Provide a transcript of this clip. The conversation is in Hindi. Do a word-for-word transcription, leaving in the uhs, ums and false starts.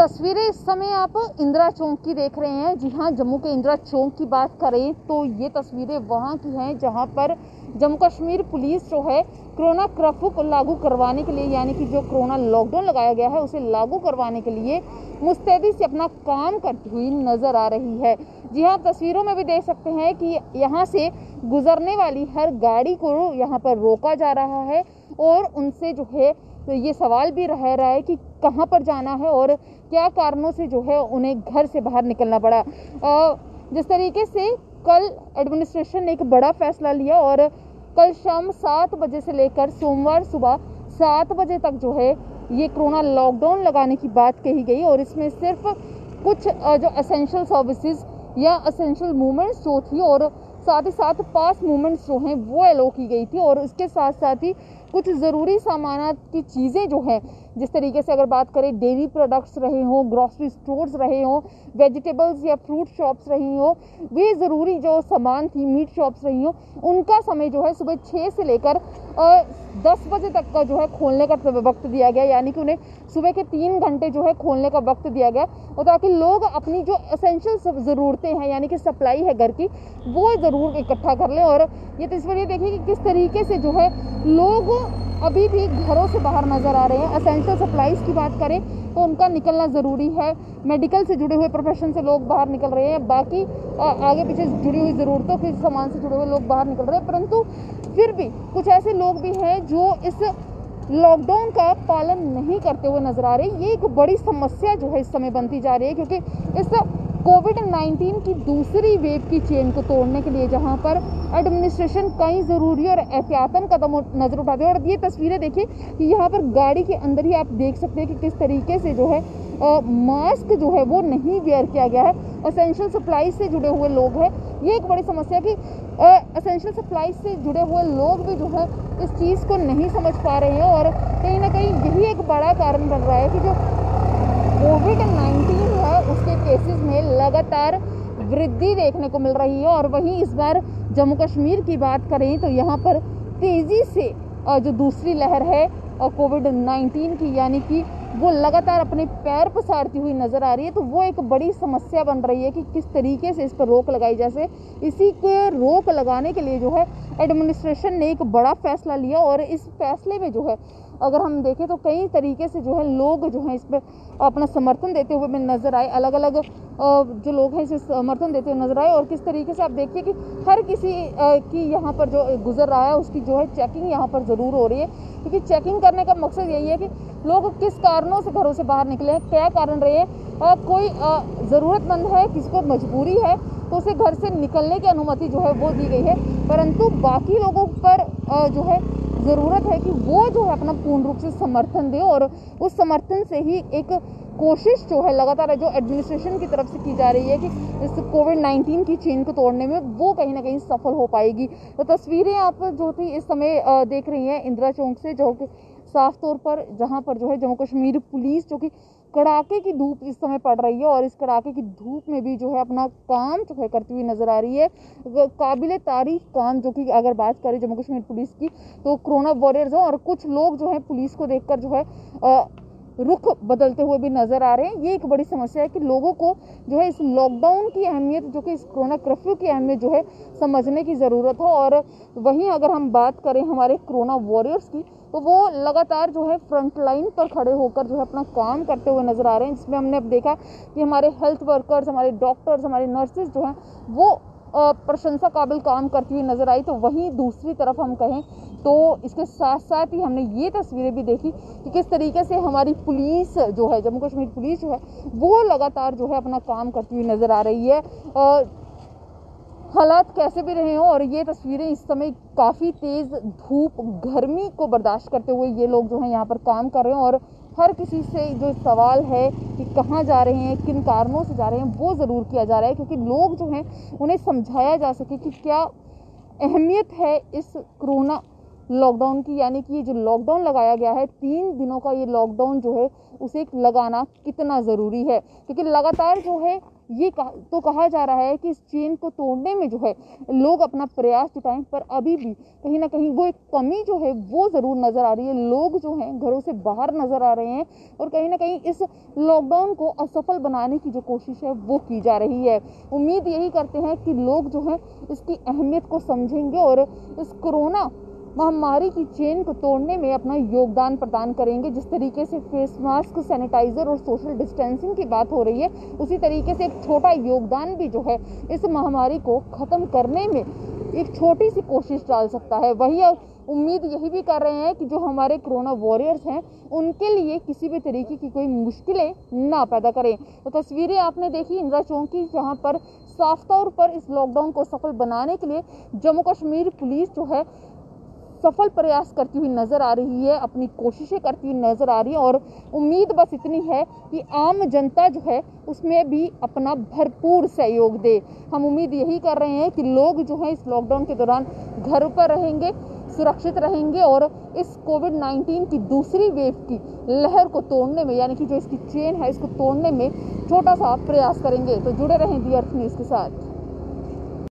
तस्वीरें इस समय आप इंदिरा चौक की देख रहे हैं। जी हाँ, जम्मू के इंदिरा चौक की बात करें तो ये तस्वीरें वहाँ की हैं जहाँ पर जम्मू कश्मीर पुलिस जो है कोरोना कर्फ्यू को लागू करवाने के लिए, यानी कि जो कोरोना लॉकडाउन लगाया गया है उसे लागू करवाने के लिए मुस्तैदी से अपना काम करती हुई नजर आ रही है। जी हाँ, तस्वीरों में भी देख सकते हैं कि यहाँ से गुजरने वाली हर गाड़ी को यहाँ पर रोका जा रहा है और उनसे जो है तो ये सवाल भी रह रहा है कि कहाँ पर जाना है और क्या कारणों से जो है उन्हें घर से बाहर निकलना पड़ा। जिस तरीके से कल एडमिनिस्ट्रेशन ने एक बड़ा फैसला लिया और कल शाम सात बजे से लेकर सोमवार सुबह सात बजे तक जो है ये कोरोना लॉकडाउन लगाने की बात कही गई और इसमें सिर्फ कुछ जो एसेंशियल सर्विसेज या एसेंशियल मूवमेंट्स जो थी और साथ ही साथ पास मूवमेंट्स जो हैं वो अलो की गई थी और इसके साथ साथ ही कुछ ज़रूरी सामान की चीज़ें जो हैं, जिस तरीके से अगर बात करें डेयरी प्रोडक्ट्स रहे हों, ग्रॉसरी स्टोर्स रहे हों, वेजिटेबल्स या फ्रूट शॉप्स रही हों, वे ज़रूरी जो सामान थी मीट शॉप्स रही हों, उनका समय जो है सुबह छः से लेकर दस बजे तक का जो है खोलने का वक्त दिया गया, यानी कि उन्हें सुबह के तीन घंटे जो है खोलने का वक्त दिया गया और ताकि लोग अपनी जो एसेंशियल ज़रूरतें हैं यानी कि सप्लाई है घर की वो ज़रूर इकट्ठा कर लें। और ये तस्वीर ये देखिए कि किस तरीके से जो है लोग अभी भी घरों से बाहर नज़र आ रहे हैं। एसेंशियल सप्लाईज की बात करें तो उनका निकलना ज़रूरी है। मेडिकल से जुड़े हुए प्रोफेशन से लोग बाहर निकल रहे हैं, बाकी आगे पीछे जुड़ी हुई ज़रूरतों के सामान से जुड़े हुए लोग बाहर निकल रहे हैं, परंतु फिर भी कुछ ऐसे लोग भी हैं जो इस लॉकडाउन का पालन नहीं करते हुए नजर आ रहे हैं। ये एक बड़ी समस्या जो है इस समय बनती जा रही है, क्योंकि इस कोविड नाइन्टीन की दूसरी वेव की चेन को तोड़ने के लिए जहां पर एडमिनिस्ट्रेशन कई ज़रूरी और एहतियातन कदम नज़र उठाते हैं। और ये तस्वीरें देखिए कि यहाँ पर गाड़ी के अंदर ही आप देख सकते हैं कि किस तरीके से जो है आ, मास्क जो है वो नहीं वेयर किया गया है। एसेंशियल सप्लाई से जुड़े हुए लोग हैं, ये एक बड़ी समस्या कि एसेंशियल सप्लाई से जुड़े हुए लोग भी जो है इस चीज़ को नहीं समझ पा रहे हैं और कहीं ना कहीं यही एक बड़ा कारण बन रहा है कि जो कोविड नाइन्टीन है उसके केसेस में लगातार वृद्धि देखने को मिल रही है। और वहीं इस बार जम्मू कश्मीर की बात करें तो यहाँ पर तेज़ी से जो दूसरी लहर है कोविड नाइन्टीन की, यानी कि वो लगातार अपने पैर पसारती हुई नज़र आ रही है। तो वो एक बड़ी समस्या बन रही है कि किस तरीके से इस पर रोक लगाई जाए। इसी के रोक लगाने के लिए जो है एडमिनिस्ट्रेशन ने एक बड़ा फैसला लिया और इस फैसले में जो है अगर हम देखें तो कई तरीके से जो है लोग जो हैं इस पर अपना समर्थन देते हुए में नज़र आए। अलग अलग जो लोग हैं इसे समर्थन देते हुए नजर आए और किस तरीके से आप देखिए कि हर किसी की यहाँ पर जो गुजर रहा है उसकी जो है चेकिंग यहाँ पर ज़रूर हो रही है, क्योंकि चेकिंग करने का मकसद यही है कि लोग किस कारणों से घरों से बाहर निकले हैं, क्या कारण रहे हैं। कोई ज़रूरतमंद है, किसी को मजबूरी है तो उसे घर से निकलने की अनुमति जो है वो दी गई है, परंतु बाकी लोगों पर जो है ज़रूरत है कि वो जो है अपना पूर्ण रूप से समर्थन दे और उस समर्थन से ही एक कोशिश जो है लगातार जो एडमिनिस्ट्रेशन की तरफ से की जा रही है कि इस कोविड नाइन्टीन की चेन को तोड़ने में वो कहीं ना कहीं सफल हो पाएगी। तो तस्वीरें आप जो थी इस समय देख रही हैं इंदिरा चौक से, जो कि साफ तौर पर जहां पर जो है जम्मू कश्मीर पुलिस जो कि कड़ाके की धूप इस समय पड़ रही है और इस कड़ाके की धूप में भी जो है अपना काम जो है करती हुई नजर आ रही है। काबिले तारीफ काम जो कि अगर बात करें जम्मू कश्मीर पुलिस की तो कोरोना वॉरियर्स हैं और कुछ लोग जो है पुलिस को देखकर जो है आ, रुख बदलते हुए भी नजर आ रहे हैं। ये एक बड़ी समस्या है कि लोगों को जो है इस लॉकडाउन की अहमियत, जो कि इस कोरोना कर्फ्यू की अहमियत जो है समझने की ज़रूरत हो। और वहीं अगर हम बात करें हमारे कोरोना वॉरियर्स की तो वो लगातार जो है फ्रंट लाइन पर खड़े होकर जो है अपना काम करते हुए नजर आ रहे हैं, जिसमें हमने अब देखा कि हमारे हेल्थ वर्कर्स, हमारे डॉक्टर्स, हमारे नर्सेज जो हैं वो प्रशंसा काबिल काम करती हुई नजर आई। तो वहीं दूसरी तरफ हम कहें तो इसके साथ साथ ही हमने ये तस्वीरें भी देखी कि किस तरीके से हमारी पुलिस जो है, जम्मू कश्मीर पुलिस जो है वो लगातार जो है अपना काम करती हुई नजर आ रही है। हालात कैसे भी रहे हों और ये तस्वीरें इस समय काफ़ी तेज़ धूप गर्मी को बर्दाश्त करते हुए ये लोग जो हैं यहाँ पर काम कर रहे हैं और हर किसी से जो सवाल है कि कहाँ जा रहे हैं, किन कारणों से जा रहे हैं, वो ज़रूर किया जा रहा है, क्योंकि लोग जो हैं उन्हें समझाया जा सके कि क्या अहमियत है इस कोरोना लॉकडाउन की, यानी कि ये जो लॉकडाउन लगाया गया है तीन दिनों का, ये लॉकडाउन जो है उसे लगाना कितना ज़रूरी है। क्योंकि लगातार जो है ये कहा, तो कहा जा रहा है कि इस चेन को तोड़ने में जो है लोग अपना प्रयास जुटाएं, पर अभी भी कहीं ना कहीं वो एक कमी जो है वो ज़रूर नज़र आ रही है। लोग जो हैं घरों से बाहर नज़र आ रहे हैं और कहीं ना कहीं इस लॉकडाउन को असफल बनाने की जो कोशिश है वो की जा रही है। उम्मीद यही करते हैं कि लोग जो हैं इसकी अहमियत को समझेंगे और इस कोरोना महामारी की चेन को तोड़ने में अपना योगदान प्रदान करेंगे। जिस तरीके से फेस मास्क, सैनिटाइजर और सोशल डिस्टेंसिंग की बात हो रही है, उसी तरीके से एक छोटा योगदान भी जो है इस महामारी को ख़त्म करने में एक छोटी सी कोशिश डाल सकता है। वही उम्मीद यही भी कर रहे हैं कि जो हमारे कोरोना वॉरियर्स हैं उनके लिए किसी भी तरीके की कोई मुश्किलें ना पैदा करें। तो तस्वीरें आपने देखी इंदिरा चौक की, जहाँ पर साफ तौर पर इस लॉकडाउन को सफल बनाने के लिए जम्मू कश्मीर पुलिस जो है सफल प्रयास करती हुई नजर आ रही है, अपनी कोशिशें करती हुई नजर आ रही है। और उम्मीद बस इतनी है कि आम जनता जो है उसमें भी अपना भरपूर सहयोग दे। हम उम्मीद यही कर रहे हैं कि लोग जो है इस लॉकडाउन के दौरान घर पर रहेंगे, सुरक्षित रहेंगे और इस कोविड नाइन्टीन की दूसरी वेव की लहर को तोड़ने में, यानी कि जो इसकी चेन है इसको तोड़ने में छोटा सा प्रयास करेंगे। तो जुड़े रहें दी अर्थ न्यूज़ के साथ।